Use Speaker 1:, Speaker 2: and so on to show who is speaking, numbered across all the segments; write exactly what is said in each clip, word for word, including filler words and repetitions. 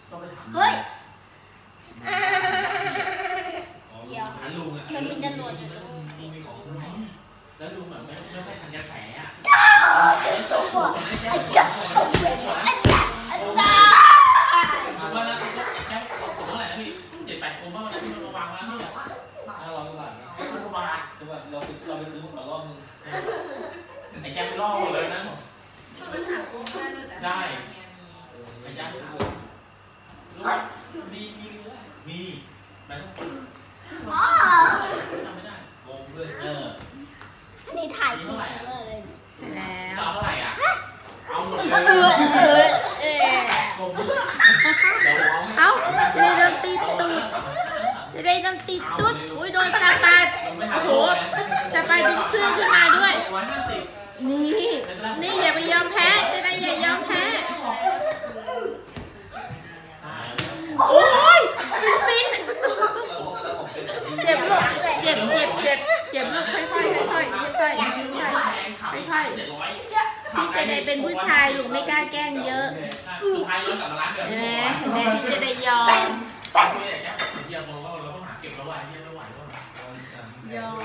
Speaker 1: เฮ้ยเดี๋ยวมันมีจรวดอยู่ตรงนี้
Speaker 2: แล้วลุงแบบไม่ไม่ค่อยทันกระแสอ่ะ
Speaker 1: อาจารย์อาจารย์อาจารย์
Speaker 2: ผมว่านะแค่ผมเท่าไหร่นะพี่เจ็ดแปดคนบ้างที่มันวางมาเนี่ยห้าร้อยกว่าบาทห้าร้อยกว่าบาทคือแบบเราไปเราไปซื้อหมดรอบนึงไอ้แก้ไม่รอบเลยนะได้ไอ้แก้มีมีมีแบงค์ทำไม่ได้งงเลยเออ
Speaker 1: นี่ถ่ายคลิปเลย
Speaker 2: แล้วเอาเท่าไหร่อ่ะเอาหมดเลย
Speaker 1: เออ
Speaker 3: เอ้าจะได้โดนตีตูดจะได้โดนตีตุ๊ดอุ้ยโดนซาปาดโอ้โหซาปาดดึงเสื้อขึ้นมาด้วยนี่นี่อย่าไปยอมแพ้จะได้อย่ายอมแพ้โอ้ยฟินฟินเจ็บลูกเจ็บเจ็บเจ็บเจ็บลูกค่อยค่อยค่อยค่อยค่อยค่อยค่อยพี่จะได้เป็นผู้ชายลูกไม่กล้าแกล้งเยอะเห็นไหมเห็นไหมพี่จะได้ยอมยอม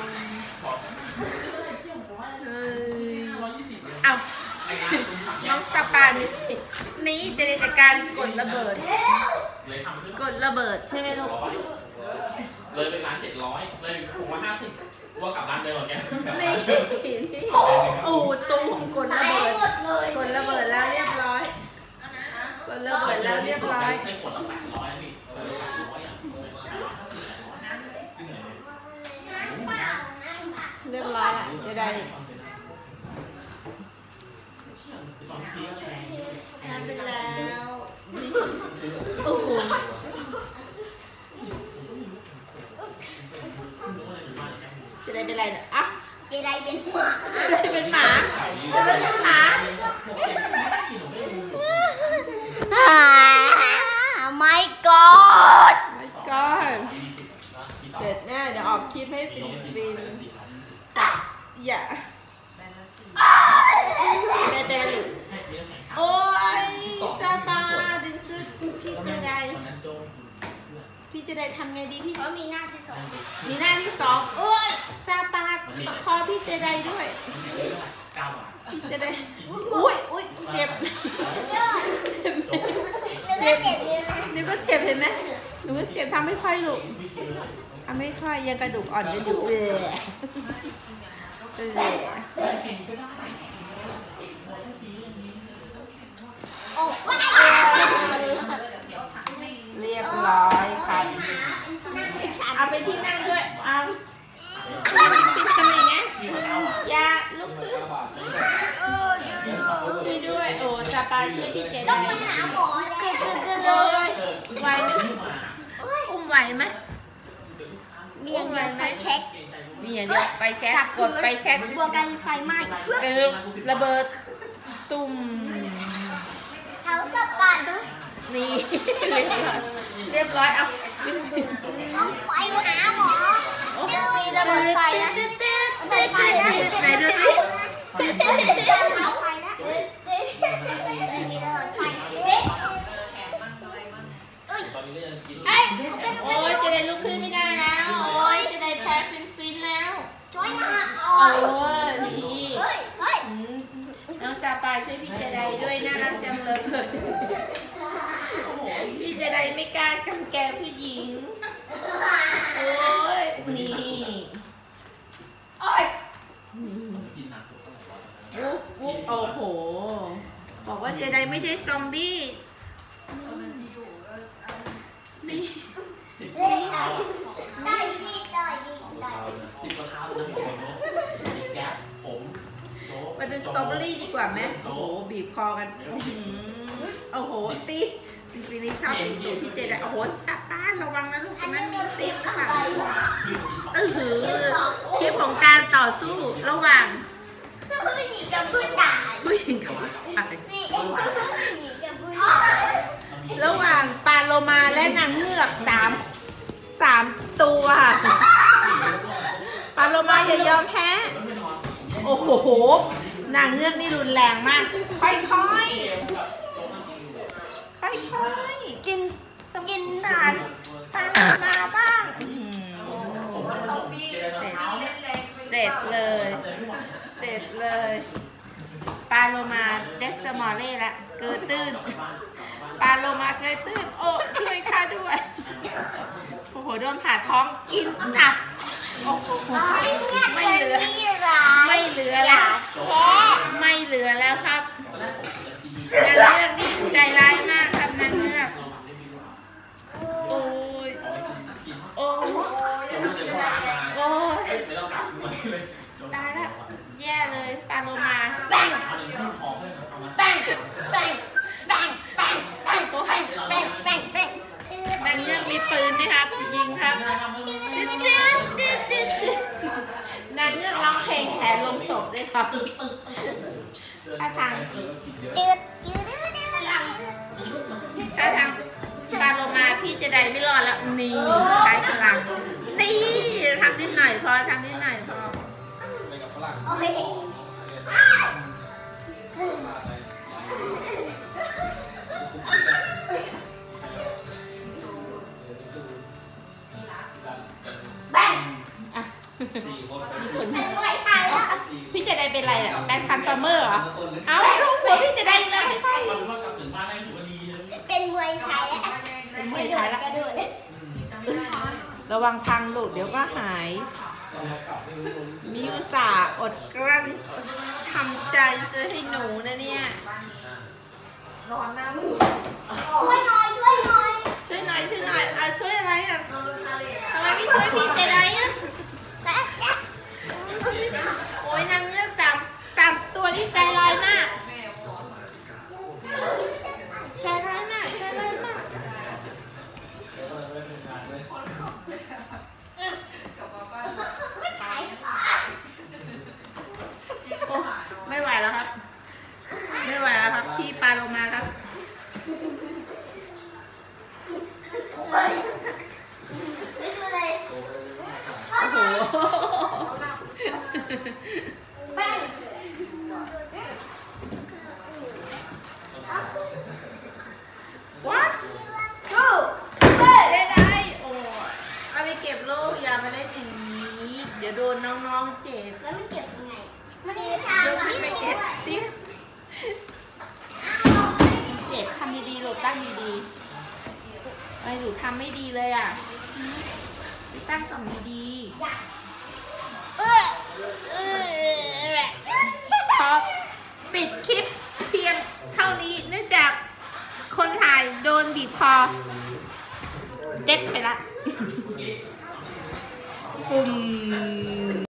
Speaker 3: เอาน้องสปานี่นี้จะได้จากการกดระเบิดกดระเบิดใช่ไหมลูก
Speaker 2: เลยไปร้านเจ็ดร้อยเลยผมว่าห้าสิบว่ากลับร้านเดิมเหมือนกัน
Speaker 3: นี่นี่โอ้ตูมกดระเบิดกดระเบิดแล้วเรียบร้อยกดระเบิดแล้วเรียบร้อย
Speaker 2: ให้ขวดละแปดร้อยพี่แปดร้อยอ่ะ
Speaker 3: เรียบร้อยอ่ะจะได้งานเป็นแล้วโอ้โหจะได้เป็นอะไรเนี่ยอ่ะ
Speaker 1: จะได้เป็นหมา
Speaker 3: จะได้เป็นหมาจะได้เป็นหมา
Speaker 1: ไม่กอด
Speaker 3: ไม่กอดเสร็จแน่เดี๋ยวออกคลิปให้ฟินฟินอย่าได้เป็นโอ้ยซาปาดึงซื้อพี่จะได้พี่จะได้ทำไงดีพี่
Speaker 1: เขามีหน้าที่สอง
Speaker 3: มีหน้าที่สองโอ้ยซาปาติดคอพี่จะได้ด้วยพี่จะได้อุ้ยอุ้ยเจ็บเจ็บนึกว่าเจ็บเห็นไหมหนูก็เจ็บทำไม่ค่อยลูกทำไม่ค่อยยังกระดูกอ่อนกระดูกเออเออเรียบร้อยครับเอาไปที่นั่งด้วยเอาปิดทำไมนะยาลุกขึ้นช่วยด้วยโอ้ซาปาช่วยพี่เจได้
Speaker 1: ต้องไปหาหมอ
Speaker 3: เลยไหวไหมอุ้มไหวไหม
Speaker 1: มีอย่างเดียวไฟเช็ค
Speaker 3: มีอย่างเดียวไฟแช็คกดไฟแช็ค
Speaker 1: บวกกันไฟไหม้
Speaker 3: เออระเบิดตุ่ม
Speaker 1: เขาสปาด้วย
Speaker 3: นี่เรียบร้อยเอา
Speaker 1: ต้องไปหาหมอเดี๋ยวมีระเบิดไฟนะ
Speaker 3: ตึ๊ดตึ๊ดตึ๊ดตึ๊ดไหนดูสิ
Speaker 1: เอาไฟนะมีระเบิดไฟเด็ก
Speaker 3: โอ้ยจะได้ลุกขึ้นไม่ได้แล้วโอ้ยจะได้แพ้ฟินฟินแล้ว
Speaker 1: ช่วยหน่อย
Speaker 3: โอ้ยนี่น้องซาปาช่วยพี่เจไดด้วยน่ารักจังเลยพี่เจไดไม่กล้ากำแกผู้หญิงโอ้ยนี่โอ้ยวุ๊บวุ๊บโอ้โหบอกว่าเจไดไม่ใช่ซอมบี้นี่
Speaker 2: สิบกว่าเท้า
Speaker 1: ได้ดีได้ดีได้
Speaker 2: สิบกว่าเท้าจะมีคนรู้แก๊ปผม
Speaker 3: มาดูสตรอเบอรี่ดีกว่าไหมโอ้โหบีบคอกันโอ้โหตีปีนี้ชอบติดดูพี่เจไดโอ้โหสับป้าระวังนะลูกมันมีซิปค่ะเออหือคลิปของการต่อสู้ระหว่าง
Speaker 1: ผู้หญิงกับผู้ชาย
Speaker 3: ผู้หญิงกับผู้ชาย
Speaker 1: ผู้หญิงกับผู้ชาย
Speaker 3: ระหว่างปลาโลมาและนางเงือกสามสามตัวปลาโลมาอย่ายอมแพ้โอ้โหนางเงือกนี่รุนแรงมากค่อยๆค่อยๆ
Speaker 1: กิน
Speaker 3: กินทานทานมาบ้างเสร็จเลยเสร็จเลยปลาโลมาเดสมอลเล่ละเกิดตื้นปลาโลมาเกิดตื้นโอ้ช่วยข้าด้วยโอ้โหโดนผ่าท้องกินตับโอ้โหไม่เหลือไม่เหลือแล้วไม่เหลือแล้วครับนางเงือกนี่ใจร้ายมากครับนางเงือกโอ้ยโอ้ยโอ้ยตายแล้วแย่เลยปลาโลมาแป้งแป้งแป้งแป้งแป้งแป้งโอ้ยแป้งแป้งแป้งนางเงือกมีปืนนะครับยิงครับนางเงือกร้องเพลงแห่ลงศพด้วยครับท่าทางท่าทางปลาโลมาพี่จะได้ไม่รอดแล้วนี่ใช้พลังนี่ทำนิดหน่อยพอทำนิดหน่อยพอแป้งอ่ะมีคนพี่จะได้เป็นอะไรอ่ะแป้งคันฟาร์เมอร์เหรอเอาลูกเดี๋ยวพี่จะได้แล้วให้ค่อย
Speaker 1: เป็นมวยไทยแล้ว
Speaker 3: เป็นมวยไทยแล้ว
Speaker 1: กระโดด
Speaker 3: ระวังพังลูกเดี๋ยวก็หายมีอุตส่าห์อดกลั้นทำใจซื้อให้หนูนะเนี่ยร้อนนะ
Speaker 1: ช่วยหน่อยช่วยหน่อย
Speaker 3: ช่วยหน่อยช่วยหน่อยอ่ะช่วยอะไรอ่ะทำไมไม่ช่วยพี่ใจไรอ่ะโอ้ยนางเงือกสามสามตัวนี้ใจร้ายมากใจร้ายมากใจร้ายมากไม่ไหวแล้วครับไม่ไหวแล้วครับพี่ปลาลงมาครับ
Speaker 1: ไม่ดูเลย
Speaker 3: โอ้โห
Speaker 1: แป้ง
Speaker 3: วัด
Speaker 1: ดูเฮ้
Speaker 3: ได้ได้โอ้เอาไปเก็บลูกอย่ามาเล่นอย่างนี้เดี๋ยวโดนน้องๆเจ็บ
Speaker 1: แล้วมันเก็บยังไงมันมีทาง
Speaker 3: เดี๋ยว
Speaker 1: นี่
Speaker 3: ไป
Speaker 1: มัน
Speaker 3: เก็บติ๊บเจ็บทำดีๆลูกตั้งดีๆไอ้หนูทำไม่ดีเลยอ่ะตั้งสองดีๆ
Speaker 1: เออเออ
Speaker 3: ขอปิดคลิปเพียงเท่านี้เนื่องจากคนถ่ายโดนบีบคอเด็ดไปละปุ่ม